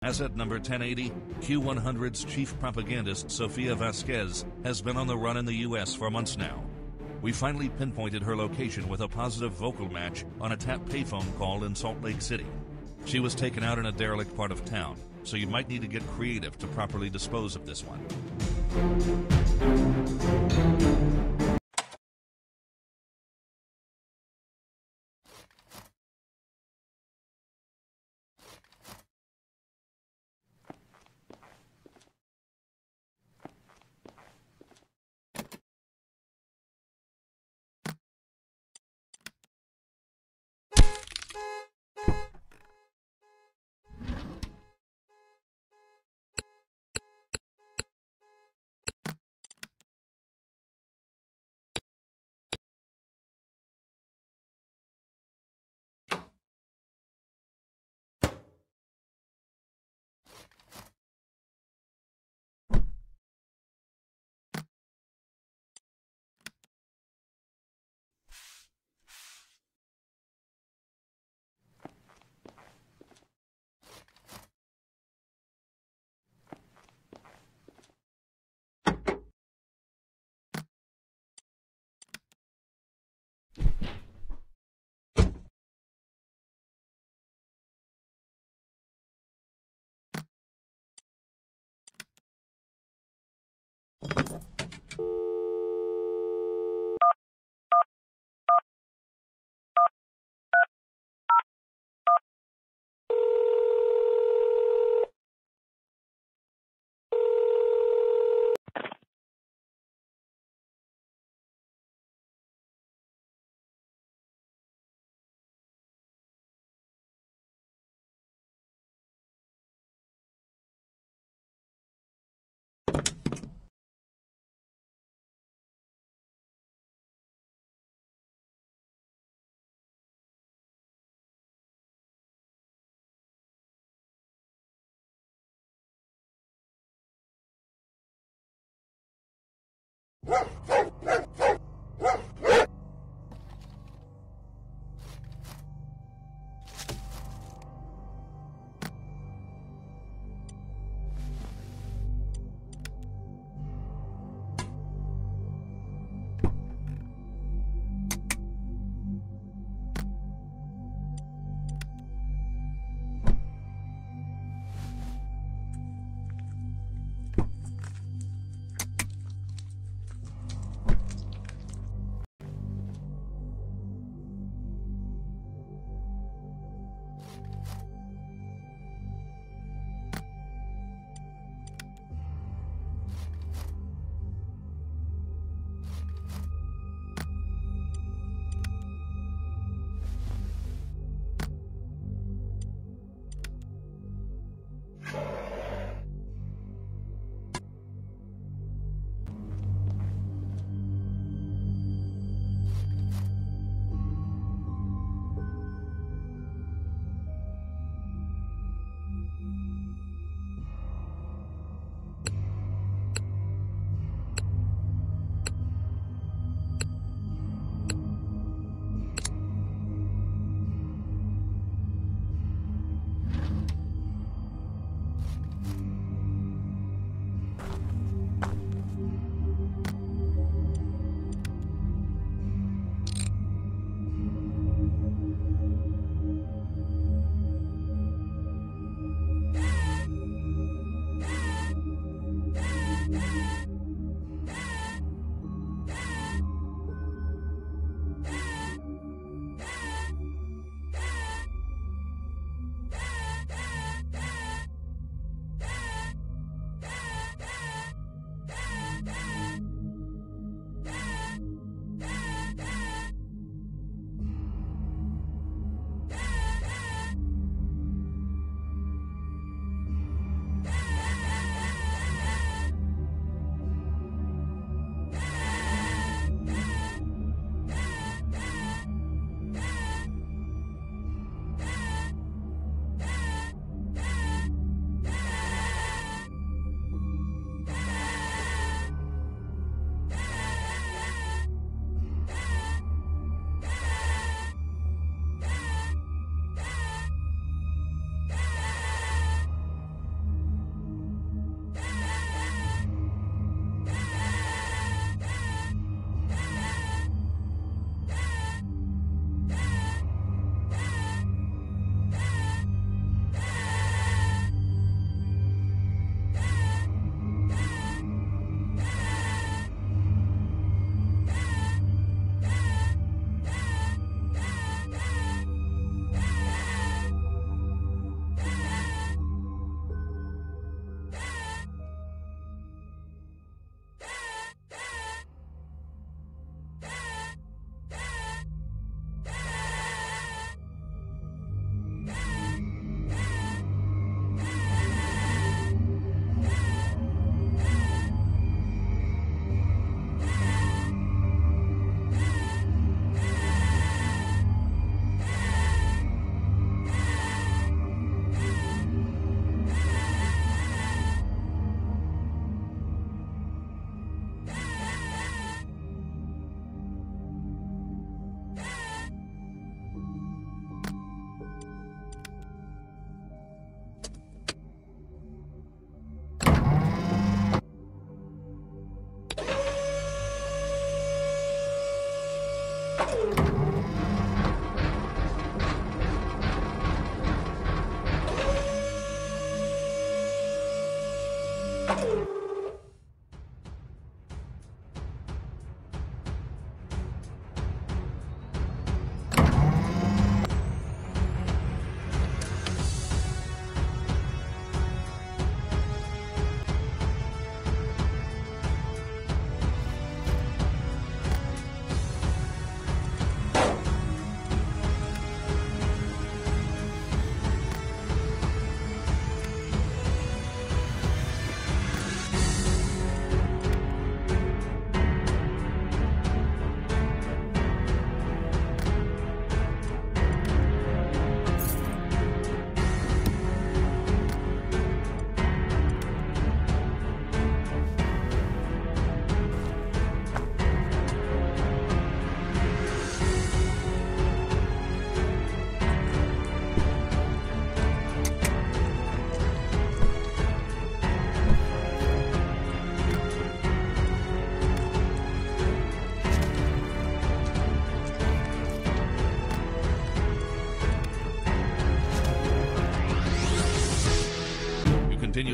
Asset number 1080, Q100's chief propagandist Sofia Vasquez has been on the run in the U.S. for months now. We finally pinpointed her location with a positive vocal match on a tap payphone call in Salt Lake City. She was taken out in a derelict part of town, so you might need to get creative to properly dispose of this one.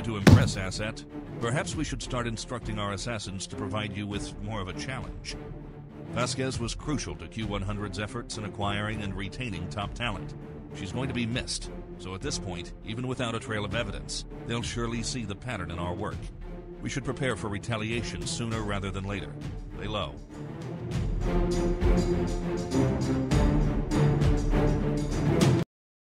to impress, Asset. Perhaps we should start instructing our assassins to provide you with more of a challenge. Vasquez was crucial to Q100's efforts in acquiring and retaining top talent. She's going to be missed, so at this point, even without a trail of evidence, they'll surely see the pattern in our work. We should prepare for retaliation sooner rather than later. Lay low.